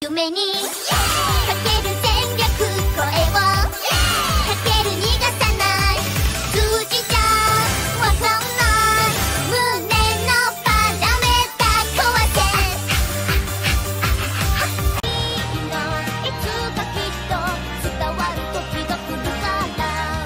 夢にかける戦略、声をかける逃がさない、数字じゃわかんない胸のパラメータ壊せ、いつかきっと伝わる時が来るから、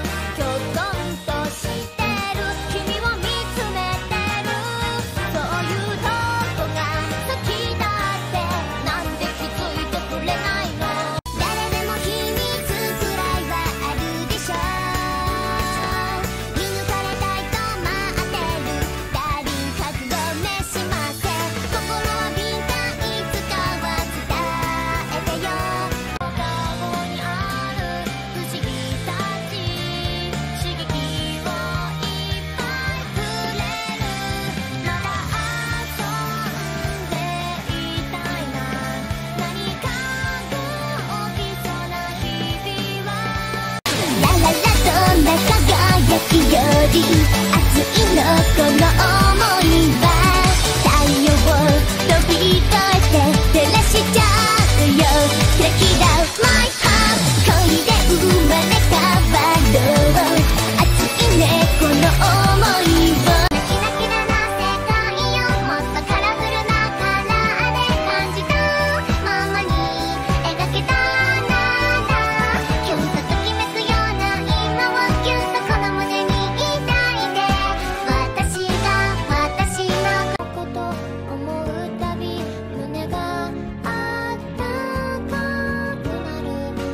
きょとんとしてる君を見つめてる、そういうとこが好きだってなんで気づいてくれないの、誰でも秘密くらいはあるでしょ、見抜かれたいと待ってるダーリン覚悟めしませ、心は敏感いつかは伝えてよ、顔にある不思議たち刺激をいっぱいくれる、まだ遊んでいたいな、何かが起きそうな日々はラララどんな輝きより熱いのこの想いは、太陽を飛び越えて照らしちゃうよ、キラキラ My heart 恋で生まれ変わろう、熱いねこの想いを、キラキラな世界よ、もっとカラフルなカラーで感じたままに描けたなら、キュンとときめくような今をギュッとこの胸に抱いて、私のこと思うたび胸があったかくなる、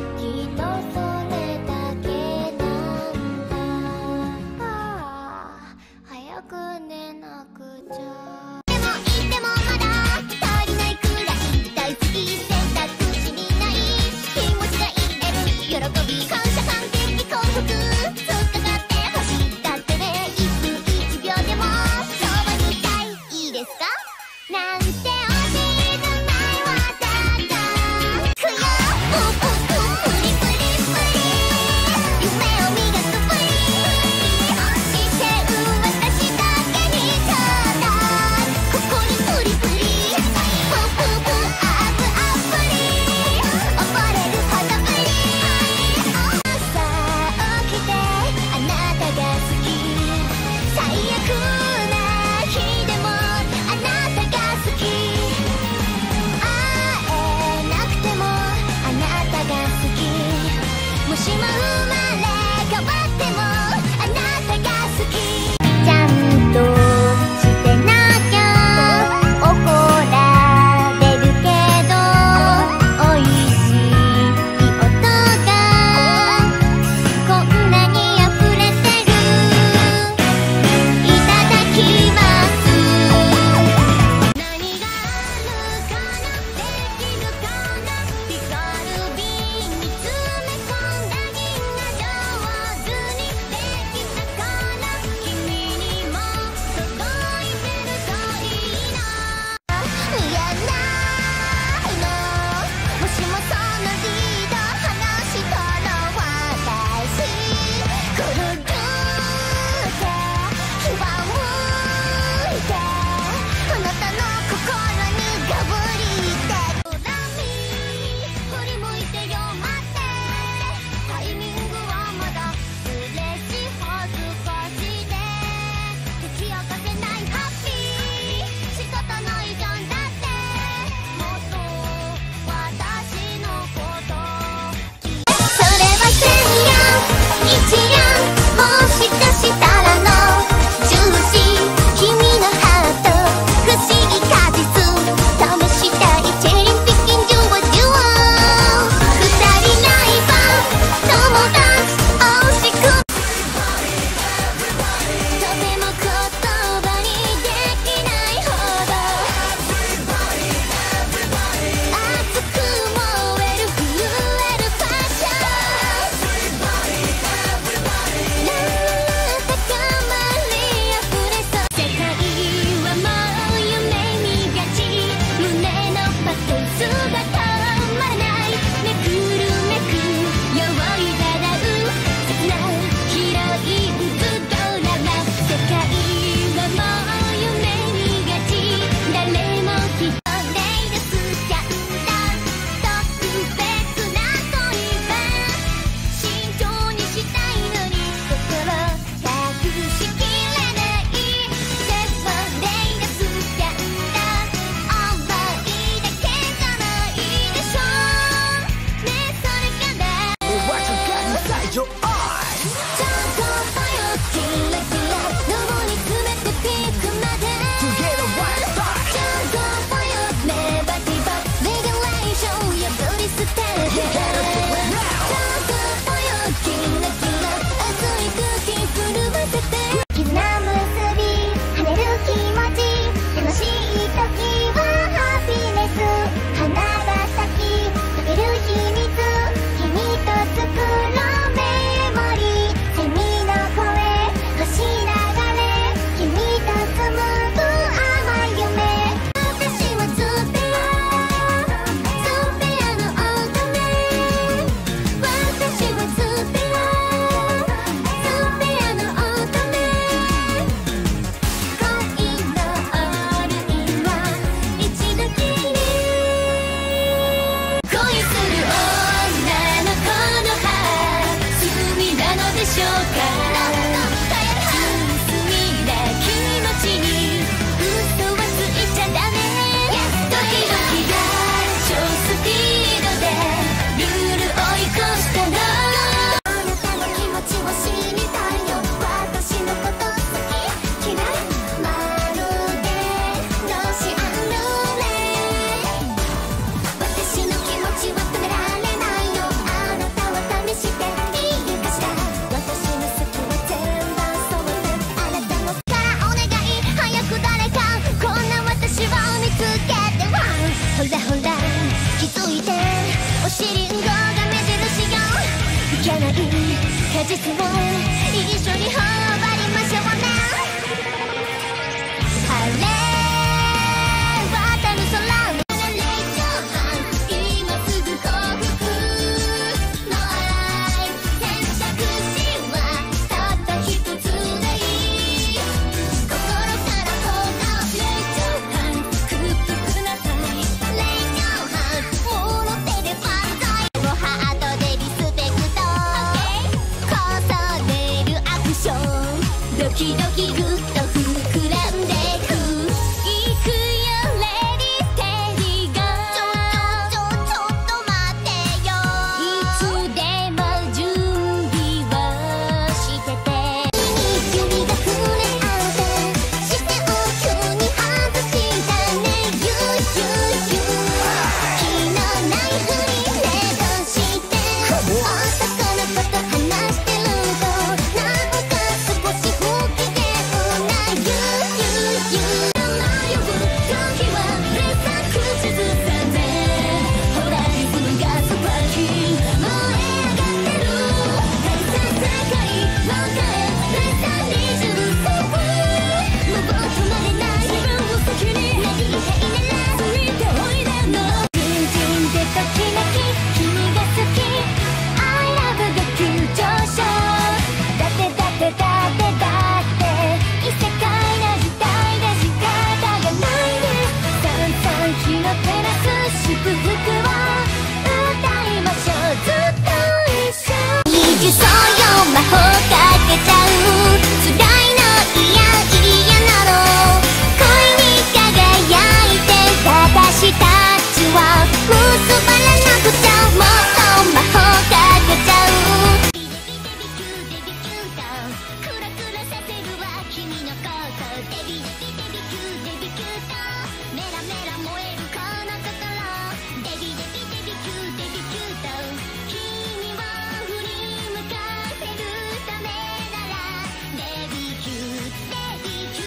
しりんごが目印よいけない果実を一緒に